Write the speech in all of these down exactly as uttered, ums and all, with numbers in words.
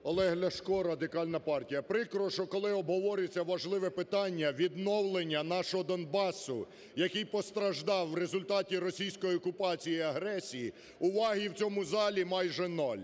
Олег Ляшко, Радикальна партія. Прикро, що коли обговорюється важливе питання відновлення нашого Донбасу, який постраждав в результаті російської окупації і агресії, уваги в цьому залі майже нуль.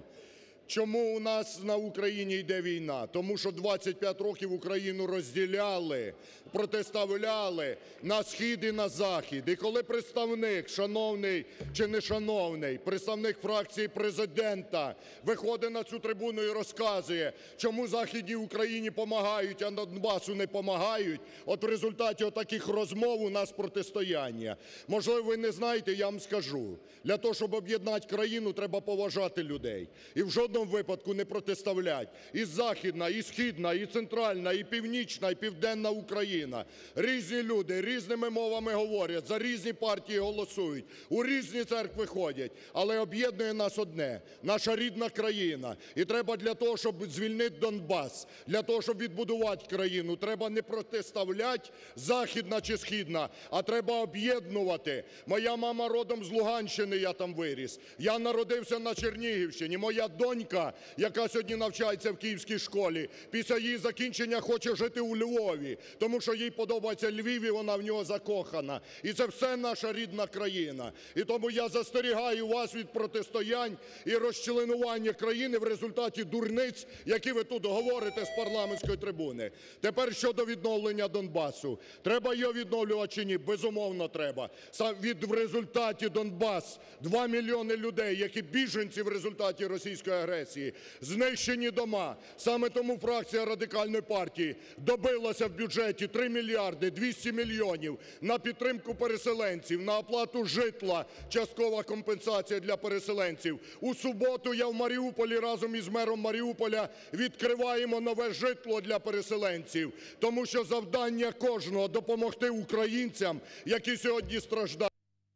Чому у нас на Україні йде війна? Тому що двадцять п'ять років Україну розділяли, протиставляли на схід і на захід. І коли представник, шановний чи не шановний, представник фракції Президента виходить на цю трибуну і розказує, чому Західній Україні помагають, а Донбасу не помагають, от в результаті отаких розмов у нас протистояння. Можливо, ви не знаєте, я вам скажу. Для того, щоб об'єднати країну, треба поважати людей. І в жодному випадку не протиставлять. І Західна, і Східна, і Центральна, і Північна, і Південна Україна. Різні люди, різними мовами говорять, за різні партії голосують, у різні церкви ходять. Але об'єднує нас одне – наша рідна країна. І треба для того, щоб звільнити Донбас, для того, щоб відбудувати країну, треба не протиставляти Західна чи Східна, а треба об'єднувати. Моя мама родом з Луганщини, я там виріс. Я народився на Чернігівщині. Моя донька, яка сьогодні навчається в київській школі, після її закінчення хоче жити у Львові, тому що їй подобається Львів і вона в нього закохана. І це все наша рідна країна. І тому я застерігаю вас від протистоянь і розчленування країни в результаті дурниць, які ви тут говорите з парламентської трибуни. Тепер щодо відновлення Донбасу. Треба його відновлювати чи ні? Безумовно, треба. Саме від в результаті Донбас, два мільйони людей, які біженці в результаті російської агресії, знищені дома. Саме тому фракція Радикальної партії добилася в бюджеті три мільярди двісті мільйонів на підтримку переселенців, на оплату житла, часткова компенсація для переселенців. У суботу я в Маріуполі разом із мером Маріуполя відкриваємо нове житло для переселенців, тому що завдання кожного – допомогти українцям, які сьогодні страждають.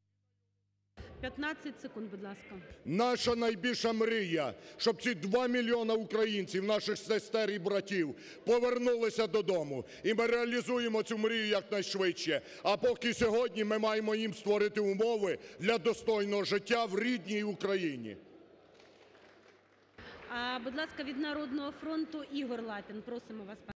п'ятнадцять секунд, будь ласка. Наша найбільша мрія, щоб ці два мільйона українців, наших сестер і братів, повернулися додому. І ми реалізуємо цю мрію якнайшвидше. А поки сьогодні ми маємо їм створити умови для достойного життя в рідній Україні. А, будь ласка, від "Народного фронту" Ігор Лапін. Просимо вас, пане.